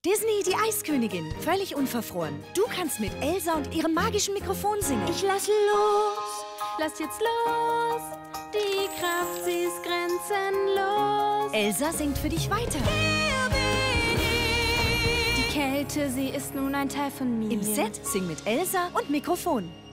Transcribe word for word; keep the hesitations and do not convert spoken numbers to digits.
Disney, die Eiskönigin, völlig unverfroren. Du kannst mit Elsa und ihrem magischen Mikrofon singen. Ich lass los, lass jetzt los. Die Kraft, sie ist grenzenlos. Elsa singt für dich weiter. Hier bin ich. Die Kälte, sie ist nun ein Teil von mir. Im Set sing mit Elsa und Mikrofon.